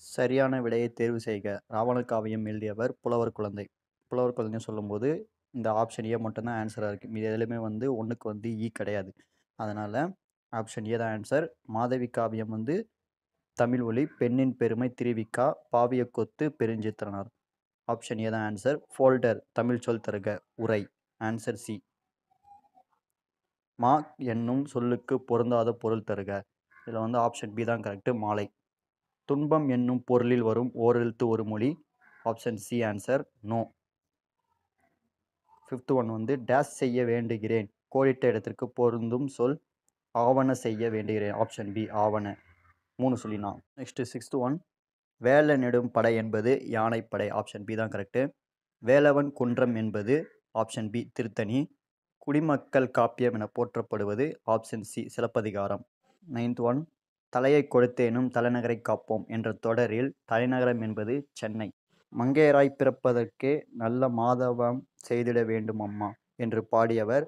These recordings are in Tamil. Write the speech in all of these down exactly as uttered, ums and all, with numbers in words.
சரியான விடையை தேர்வு செய்க. ராவண காவியம் எழுதியவர் புலவர் குழந்தை. புலவர் குழந்தைன்னு சொல்லும்போது இந்த ஆப்ஷன் ஏ மட்டும் தான் ஆன்சரா இருக்கு. மீதி எதுலயுமே வந்து ஒண்ணுக்கு வந்து இ கிடையாது. அதனால ஆப்ஷன் ஏ தான் ஆன்சர். மாதவி காவியம் வந்து தமிழ் ஒலி, பெண்ணின் பெருமை திருவிக்கா, பாவிய கொத்து பெருஞ்சித்திரனார். ஆப்ஷன் ஏ தான் ஆன்சர். ஃபோல்டர் தமிழ் சொல் தருக. உரை ஆன்சர் சி. மா என்னும் சொல்லுக்கு பொருந்தாத பொருள் தருக. இதில் வந்து ஆப்ஷன் பி தான் கரெக்ட். மாலை. துன்பம் என்னும் பொருளில் வரும் ஓரெழுத்து ஒரு மொழி. Option C answer. No. Fifth one வந்து டேஷ் செய்ய வேண்டுகிறேன் கோடிட்ட இடத்திற்கு பொருந்தும் சொல். ஆவண செய்ய வேண்டுகிறேன். ஆப்ஷன் பி ஆவண. மூணு சொல்லினா. நெக்ஸ்ட் சிக்ஸ்த் ஒன் வேல நெடும் படை என்பது யானைப்படை. ஆப்ஷன் பி தான் கரெக்டு. வேலவன் குன்றம் என்பது ஆப்ஷன் பி திருத்தணி. குடிமக்கள் காப்பியம் என போற்றப்படுவது option C Silappathikaram. Ninth one தலையை கொடுத்தேனும் தலைநகரை காப்போம் என்ற தொடரில் தலைநகரம் என்பது சென்னை. மங்கையராய் பிறப்பதற்கே நல்ல மாதவம் செய்திட வேண்டும் அம்மா என்று பாடியவர்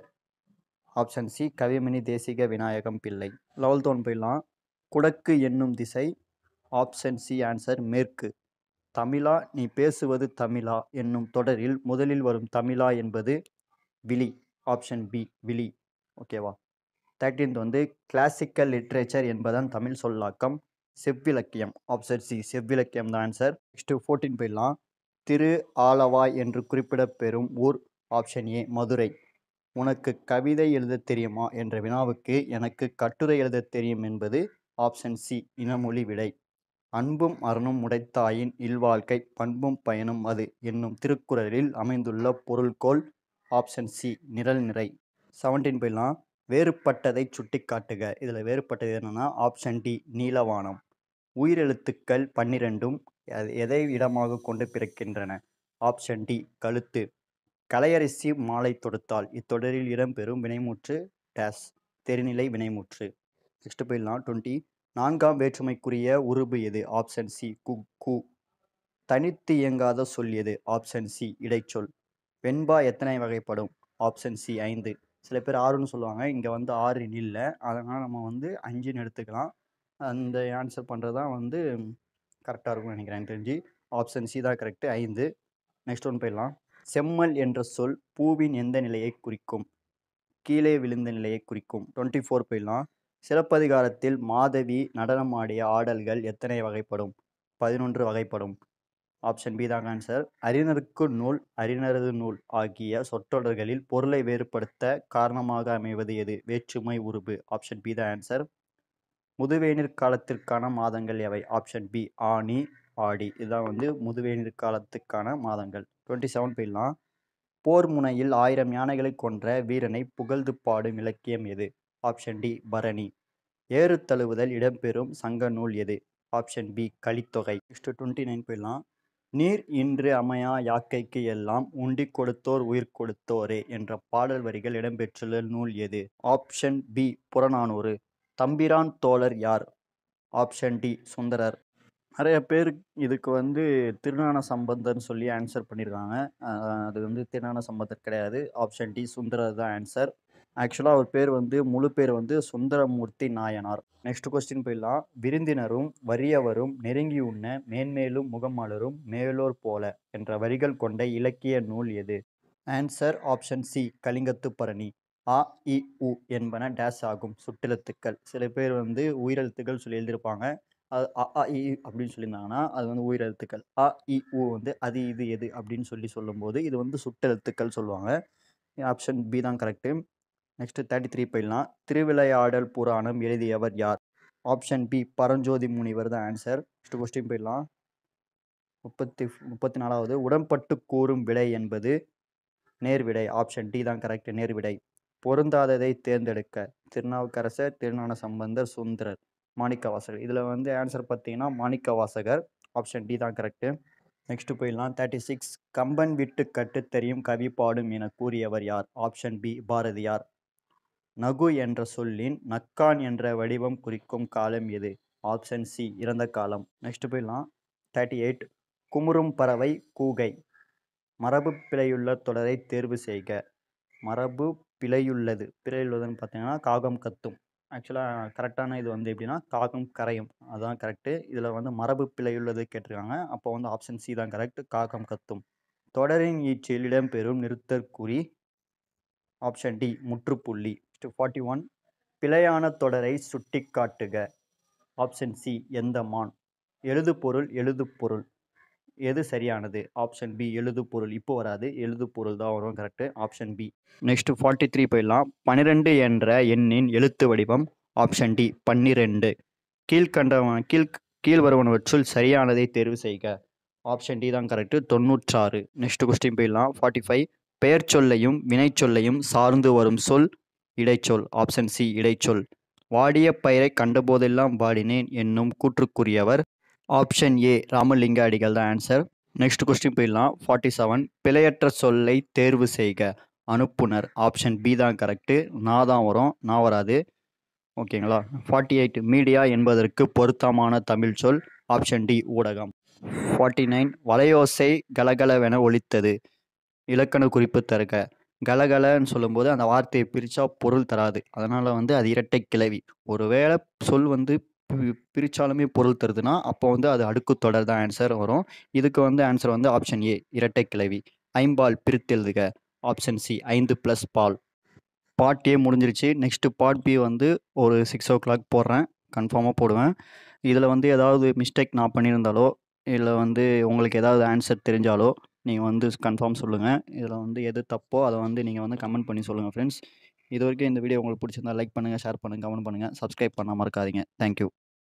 option C Kavimani Desika Vinayagam Pillai. Eleventh one போயிடலாம். குடக்கு என்னும் திசை. ஆப்ஷன் சி ஆன்சர் மேற்கு. தமிழா நீ பேசுவது தமிழா என்னும் தொடரில் முதலில் வரும் தமிழா என்பது விழி. ஆப்ஷன் பி விழி. ஓகேவா. தேர்ட்டீன்த் வந்து கிளாசிக்கல் லிட்ரேச்சர் என்பதன் தமிழ் சொல்லாக்கம் செவ்விலக்கியம். ஆப்ஷன் சி செவ்விலக்கியம் தான் ஆன்சர். நெக்ஸ்ட் ஃபோர்டீன் போயிடலாம். திரு ஆலவாய் என்று குறிப்பிடப்பெறும் ஊர். Option A Madurai. உனக்கு கவிதை எழுத தெரியுமா என்ற வினாவுக்கு எனக்கு கட்டுரை எழுத தெரியும் என்பது ஆப்ஷன் சி இனமொழி விடை. அன்பும் அறனும் உடைத்தாயின் இல்வாழ்க்கை பண்பும் பயனும் அது என்னும் திருக்குறளில் அமைந்துள்ள பொருள்கோள். ஆப்ஷன் சி நிழல் நிறை. செவன்டீன் போயிடலாம். வேறுபட்டதை சுட்டி காட்டுக. இதில் வேறுபட்டது என்னன்னா ஆப்ஷன் டி நீலவானம். உயிரெழுத்துக்கள் பன்னிரெண்டும் எதை இடமாக கொண்டு பிறக்கின்றன. ஆப்ஷன் டி கழுத்து. கலையரசி மாலை தொடுத்தால் இத்தொடரில் இடம்பெறும் வினைமுற்று டேஸ் தெரிநிலை வினைமுற்று. நெக்ஸ்ட் போயிடலாம். டுவெண்ட்டி நான்காம் வேற்றுமைக்குரிய உருபு எது. ஆப்ஷன் சி கு கு. தனித்து இயங்காத சொல் எது. Option C இடைச்சொல். வெண்பா எத்தனை வகைப்படும். ஆப்ஷன் சி ஐந்து. சில பேர் ஆறுன்னு சொல்லுவாங்க. இங்கே வந்து ஆறு இல்லை, அதனால் நம்ம வந்து அஞ்சுன்னு எடுத்துக்கலாம். அந்த ஆன்சர் பண்ணுறது தான் வந்து கரெக்டாக இருக்கும்னு நினைக்கிறேன் எனக்கு தெரிஞ்சு. ஆப்ஷன் சி தான் கரெக்டு. ஐந்து. நெக்ஸ்ட் ஒன் போயிடலாம். செம்மல் என்ற சொல் பூவின் எந்த நிலையை குறிக்கும். கீழே விழுந்த நிலையை குறிக்கும். டுவெண்ட்டி ஃபோர் போயிடலாம். சிலப்பதிகாரத்தில் மாதவி நடனமாடிய ஆடல்கள் எத்தனை வகைப்படும். பதினொன்று வகைப்படும். ஆப்ஷன் பி தான் ஆன்சர். அறிஞருக்கு நூல் அறிஞரது நூல் ஆகிய சொற்றொடர்களில் பொருளை வேறுபடுத்த காரணமாக அமைவது எது. வேற்றுமை உருபு. ஆப்ஷன் பி தான் ஆன்சர். முதுவேநீர் காலத்திற்கான மாதங்கள் எவை. ஆப்ஷன் பி ஆனி ஆடி. இதுதான் வந்து முதுவேநீர் காலத்துக்கான மாதங்கள். டுவெண்ட்டி செவன் போயிடலாம். போர் முனையில் ஆயிரம் யானைகளை கொன்ற வீரனை புகழ்ந்து பாடும் இலக்கியம் எது. ஆப்ஷன் டி பரணி. ஏறு தழுவுதல் இடம்பெறும் சங்க நூல் எது. Option B Kalithogai. Next twenty nine போயிடலாம். நீர் இன்று அமையா யாக்கைக்கு எல்லாம் உண்டி கொடுத்தோர் உயிர் கொடுத்தோரே என்ற பாடல் வரிகள் இடம்பெற்றுள்ள நூல் எது. Option B Purananuru. தம்பிரான் தோழர் யார். Option D Sundarar. நிறைய பேர் இதுக்கு வந்து திருஞான சம்பந்தர்னு சொல்லி ஆன்சர் பண்ணியிருக்காங்க. அது வந்து திருஞான சம்பந்தர் கிடையாது. ஆப்ஷன் டி சுந்தரர் தான் ஆன்சர். ஆக்சுவலாக அவர் பேர் வந்து முழு பேர் வந்து சுந்தரமூர்த்தி நாயனார். நெக்ஸ்ட் கொஸ்டின் போயிடலாம். விருந்தினரும் வறியவரும் நெருங்கி உண்ண மேன்மேலும் முகமலரும் மேலோர் போல என்ற வரிகள் கொண்ட இலக்கிய நூல் எது. ஆன்சர் ஆப்ஷன் சி கலிங்கத்து பரணி. அ இ உ என்பன டேஸ் ஆகும் சுட்டெழுத்துக்கள். சில பேர் வந்து உயிரெழுத்துக்கள் சொல்லி எழுதியிருப்பாங்க. அது அ ஆ இ அப்படின்னு சொல்லியிருந்தாங்கன்னா அது வந்து உயிரெழுத்துக்கள். அ இ உ வந்து அது இது எது அப்படின்னு சொல்லி சொல்லும்போது இது வந்து சுட்டெழுத்துக்கள் சொல்லுவாங்க. ஆப்ஷன் பி தான் கரெக்டு. நெக்ஸ்ட் தேர்ட்டி த்ரீ போயிடலாம். திருவிளையாடல் புராணம் எழுதியவர் யார். ஆப்ஷன் பி பரஞ்சோதி முனிவர் தான் ஆன்சர். நெக்ஸ்ட் கொஸ்டின் போயிடலாம். முப்பத்தி முப்பத்தி நாலாவது உடன்பட்டு கூறும் விடை என்பது நேர்விடை. ஆப்ஷன் டி தான் கரெக்ட் நேர்விடை. பொருந்தாததை தேர்ந்தெடுக்க. திருநாவுக்கரசர், திருஞான சம்பந்தர், சுந்தரர், மாணிக்கவாசகர். இதில் வந்து ஆன்சர் பார்த்தீங்கன்னா மாணிக்கவாசகர். ஆப்ஷன் டி தான் கரெக்டு. நெக்ஸ்ட் போயிடலாம். தேர்ட்டி சிக்ஸ் கம்பன் விட்டு கட்டு தெரியும் கவி பாடும் என கூறியவர் யார். Option B Bharathiyar. நகு என்ற சொல்லின் நக்கான் என்ற வடிவம் குறிக்கும் காலம் எது. ஆப்ஷன் சி இறந்த காலம். நெக்ஸ்ட் போயிடலாம். தேர்ட்டி எயிட் குமுறும் பறவை கூகை. மரபு பிழையுள்ள தொடரை தேர்வு செய்க. மரபு பிழையுள்ளது பிழையுள்ளதுன்னு பார்த்தீங்கன்னா காகம் கத்தும். ஆக்சுவலாக கரெக்டான இது வந்து எப்படின்னா காகம் கரையும் அதுதான் கரெக்டு. இதில் வந்து மரபு பிழை உள்ளது கேட்டிருக்காங்க. அப்போ வந்து ஆப்ஷன் சி தான் கரெக்ட். காகம் கத்தும். தொடரின் ஈற்றில் இடம்பெறும் நிறுத்தற்குறி ஆப்ஷன் டி முற்றுப்புள்ளி. ஃபார்ட்டி ஒன் பிழையான தொடரை சுட்டிக்காட்டுக ஆப்ஷன் சி எந்த மான். எழுது பொருள் எழுது பொருள் எது சரியானது ஆப்ஷன் பி எழுது பொருள். இப்போ வராது, எழுது பொருள் தான் வரும் correct. Option B. Next forty three போயிடலாம். பன்னிரெண்டு என்ற எண்ணின் எழுத்து வடிவம் ஆப்ஷன் டி பன்னிரெண்டு. கீழ்கண்டவன் கீழ் கீழ் வருவனவற்றுள் சரியானதை தேர்வு செய்க ஆப்ஷன் டி தான் கரெக்டு. தொண்ணூற்றாறு. நெக்ஸ்ட் கொஸ்டின் போயிடலாம். ஃபார்ட்டி ஃபைவ் பெயர் சொல்லையும் வினைச்சொல்லையும் சார்ந்து வரும் சொல் இடைச்சொல் ஆப்ஷன் சி இடைச்சொல். வாடிய பயிரை கண்டபோதெல்லாம் வாடினேன் என்னும் கூற்றுக்குரியவர் ஆப்ஷன் ஏ ராமலிங்க அடிகள் தான் ஆன்சர். நெக்ஸ்ட் கொஸ்டின் போயிடலாம். ஃபார்ட்டி செவன் பிழையற்ற சொல்லை தேர்வு செய்க அனுப்புனர் ஆப்ஷன் பி தான் கரெக்டு. நான் தான் வரும், நான் வராது. ஓகேங்களா. ஃபார்ட்டி எயிட் மீடியா என்பதற்கு பொருத்தமான தமிழ் சொல் ஆப்ஷன் டி ஊடகம். ஃபார்ட்டி நைன் வலையோசை கலகலவென ஒலித்தது இலக்கண குறிப்பு தருக. கலகலன்னு சொல்லும்போது அந்த வார்த்தையை பிரித்தா பொருள் தராது, அதனால் வந்து அது இரட்டை கிளவி. ஒருவேளை சொல் வந்து பிரித்தாலுமே பொருள் தருதுன்னா அப்போ வந்து அது அடுக்கு தொடர் தான் ஆன்சர் வரும். இதுக்கு வந்து ஆன்சர் வந்து ஆப்ஷன் ஏ இரட்டை கிளவி. ஐம்பால் பிரித்தெழுதுக ஆப்ஷன் சி ஐந்து ப்ளஸ் பால். பார்ட் ஏ முடிஞ்சிருச்சு. நெக்ஸ்ட்டு பார்ட் பி வந்து ஒரு சிக்ஸ் ஓ கிளாக் போடுறேன், கன்ஃபார்மாக போடுவேன். இதில் வந்து ஏதாவது மிஸ்டேக் நான் பண்ணியிருந்தாலோ இல்லை வந்து உங்களுக்கு ஏதாவது ஆன்சர் தெரிஞ்சாலோ நீங்கள் வந்து கன்ஃபார்ம் சொல்லுங்கள். இதில் வந்து எது தப்போ அதை வந்து நீங்கள் வந்து கமெண்ட் பண்ணி சொல்லுங்கள் ஃப்ரெண்ட்ஸ். இது வரைக்கும் இந்த வீடியோ உங்களுக்கு பிடிச்சிருந்தா லைக் பண்ணுங்கள், ஷேர் பண்ணுங்கள், கமெண்ட் பண்ணுங்கள், சப்ஸ்கிரைப் பண்ண மறக்காதீங்க. தேங்க்யூ.